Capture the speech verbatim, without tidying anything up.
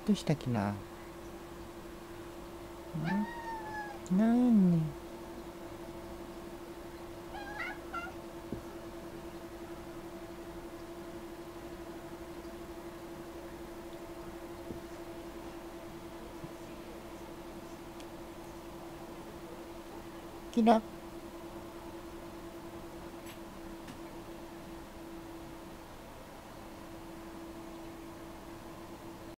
どうしたっけな。んなーに。キラ